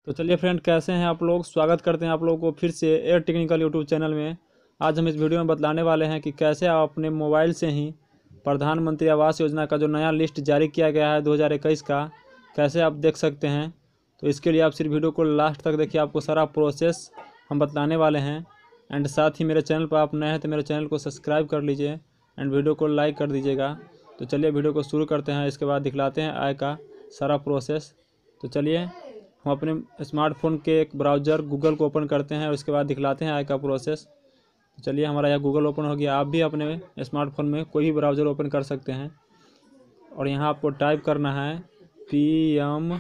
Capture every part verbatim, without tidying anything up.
तो चलिए फ्रेंड, कैसे हैं आप लोग। स्वागत करते हैं आप लोगों को फिर से एयर टेक्निकल यूट्यूब चैनल में। आज हम इस वीडियो में बतलाने वाले हैं कि कैसे आप अपने मोबाइल से ही प्रधानमंत्री आवास योजना का जो नया लिस्ट जारी किया गया है दो हज़ार इक्कीस का, कैसे आप देख सकते हैं। तो इसके लिए आप सिर्फ वीडियो को लास्ट तक देखिए, आपको सारा प्रोसेस हम बतलाने वाले हैं। एंड साथ ही मेरे चैनल पर आप नए हैं तो मेरे चैनल को सब्सक्राइब कर लीजिए एंड वीडियो को लाइक कर दीजिएगा। तो चलिए वीडियो को शुरू करते हैं, इसके बाद दिखलाते हैं आय का सारा प्रोसेस। तो चलिए हम अपने स्मार्टफोन के एक ब्राउज़र गूगल को ओपन करते हैं और उसके बाद दिखलाते हैं आय का प्रोसेस। तो चलिए हमारा यह गूगल ओपन हो गया। आप भी अपने स्मार्टफोन में कोई भी ब्राउज़र ओपन कर सकते हैं और यहाँ आपको टाइप करना है P M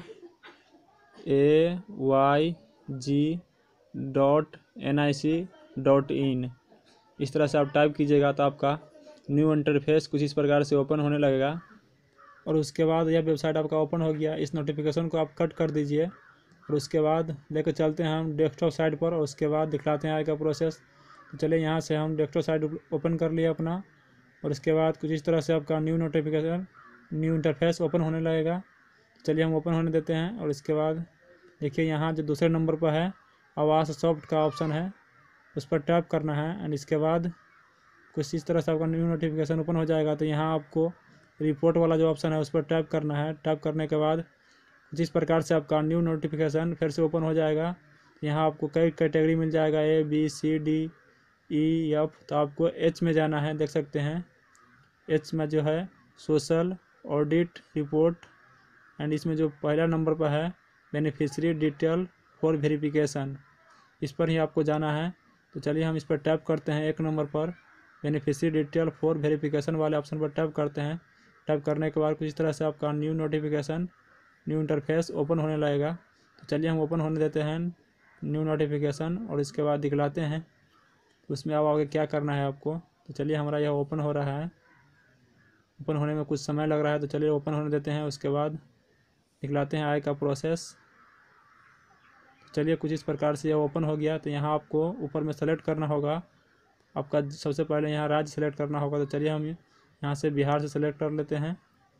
A Y G dot N I C dot in. इस तरह से आप टाइप कीजिएगा तो आपका न्यू इंटरफेस कुछ इस प्रकार से ओपन होने लगेगा। और उसके बाद यह वेबसाइट आपका ओपन हो गया। इस नोटिफिकेशन को आप कट कर दीजिए और उसके बाद लेकर चलते हैं हम डेस्कटॉप साइट पर और उसके बाद दिखलाते हैं आय का प्रोसेस। तो चलिए यहाँ से हम डेस्कटॉप साइट ओपन कर लिए अपना और उसके बाद कुछ इस तरह से आपका new notification new interface open होने लगेगा। चलिए हम ओपन होने देते हैं और इसके बाद देखिए यहाँ जो दूसरे नंबर पर है आवास सॉफ्ट का ऑप्शन है, उस पर टैप करना है। एंड इसके बाद कुछ इस तरह से आपका न्यू नोटिफिकेशन ओपन हो जाएगा। तो यहाँ आपको रिपोर्ट वाला जो ऑप्शन है उस पर टैप करना है। टैप करने के बाद जिस प्रकार से आपका न्यू नोटिफिकेशन फिर से ओपन हो जाएगा। यहाँ आपको कई कैटेगरी मिल जाएगा, A B C D E F. तो आपको एच में जाना है, देख सकते हैं एच में जो है सोशल ऑडिट रिपोर्ट। एंड इसमें जो पहला नंबर पर है बेनिफिशियरी डिटेल फॉर वेरिफिकेशन, इस पर ही आपको जाना है। तो चलिए हम इस पर टैप करते हैं। एक नंबर पर बेनिफिशियरी डिटेल फॉर वेरिफिकेशन वाले ऑप्शन पर टैप करते हैं। टैप करने के बाद कुछ इस तरह से आपका new notification new interface open होने लगेगा। तो चलिए हम ओपन होने देते हैं न्यू नोटिफिकेशन और इसके बाद दिखलाते हैं तो उसमें अब आगे क्या करना है आपको। तो चलिए हमारा यह ओपन हो रहा है। ओपन होने में कुछ समय लग रहा है, तो चलिए ओपन होने देते हैं। उसके बाद दिखलाते हैं आय का प्रोसेस। चलिए कुछ इस प्रकार से यह ओपन हो गया। तो यहाँ आपको ऊपर में सेलेक्ट करना होगा आपका, सबसे पहले यहाँ राज्य सेलेक्ट करना होगा। तो चलिए हम यहाँ से बिहार से सेलेक्ट कर लेते हैं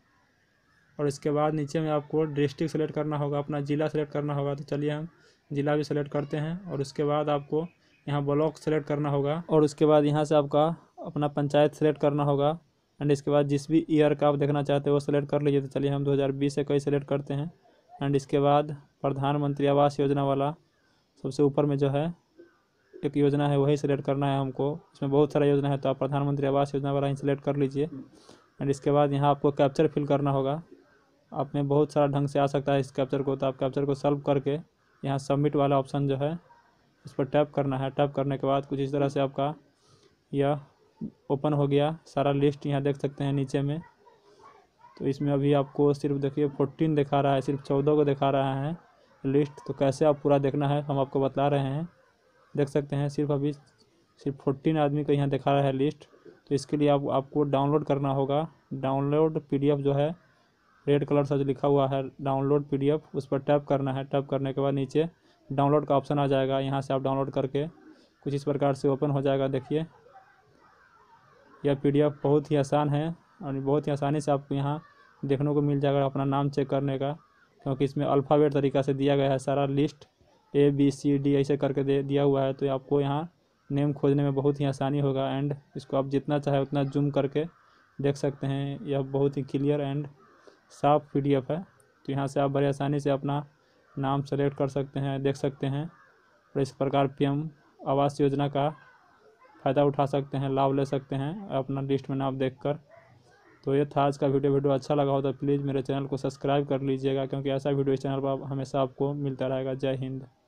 और इसके बाद नीचे में आपको डिस्ट्रिक्ट सेलेक्ट करना होगा, अपना ज़िला सेलेक्ट करना होगा। तो चलिए हम ज़िला भी सेलेक्ट करते हैं और उसके बाद आपको यहाँ ब्लॉक सेलेक्ट करना होगा और उसके बाद यहाँ से आपका अपना पंचायत सेलेक्ट करना होगा। एंड इसके बाद जिस भी ईयर का आप देखना चाहते हो वो सेलेक्ट कर लीजिए। तो चलिए हम दो हज़ार बीस से कई सेलेक्ट करते हैं। एंड इसके बाद प्रधानमंत्री आवास योजना वाला सबसे ऊपर में जो है एक योजना है वही सेलेक्ट करना है हमको। इसमें बहुत सारा योजना है तो आप प्रधानमंत्री आवास योजना वाला ही सेलेक्ट कर लीजिए। एंड इसके बाद यहाँ आपको कैप्चर फिल करना होगा। आप में बहुत सारा ढंग से आ सकता है इस कैप्चर को, तो आप कैप्चर को सॉल्व करके यहाँ सबमिट वाला ऑप्शन जो है इस पर टैप करना है। टैप करने के बाद कुछ इस तरह से आपका यह ओपन हो गया सारा लिस्ट, यहाँ देख सकते हैं नीचे में। तो इसमें अभी आपको सिर्फ देखिए फोर्टीन दिखा रहा है, सिर्फ चौदह को दिखा रहा है लिस्ट। तो कैसे आप पूरा देखना है हम आपको बता रहे हैं, देख सकते हैं सिर्फ अभी सिर्फ फोर्टीन आदमी को यहाँ दिखा रहा है लिस्ट। तो इसके लिए आप आपको डाउनलोड करना होगा। डाउनलोड पीडीएफ जो है रेड कलर से जो लिखा हुआ है डाउनलोड पीडीएफ, उस पर टैप करना है। टैप करने के बाद नीचे डाउनलोड का ऑप्शन आ जाएगा, यहाँ से आप डाउनलोड करके कुछ इस प्रकार से ओपन हो जाएगा। देखिए यह पीडीएफ बहुत ही आसान है और बहुत ही आसानी से आपको यहाँ देखने को मिल जाएगा अपना नाम चेक करने का, क्योंकि इसमें अल्फ़ाबेट तरीक़ा से दिया गया है सारा list, A B C D ऐसे करके दे दिया हुआ है। तो आपको यहाँ नेम खोजने में बहुत ही आसानी होगा। एंड इसको आप जितना चाहे उतना जूम करके देख सकते हैं, यह बहुत ही क्लियर एंड साफ पीडीएफ है। तो यहाँ से आप बड़े आसानी से अपना नाम सेलेक्ट कर सकते हैं, देख सकते हैं और इस प्रकार पीएम आवास योजना का फ़ायदा उठा सकते हैं, लाभ ले सकते हैं अपना लिस्ट में नाम देखकर। तो ये था आज का वीडियो। वीडियो अच्छा लगा हो तो प्लीज़ मेरे चैनल को सब्सक्राइब कर लीजिएगा, क्योंकि ऐसा वीडियो इस चैनल पर हमेशा आपको मिलता रहेगा। जय हिंद।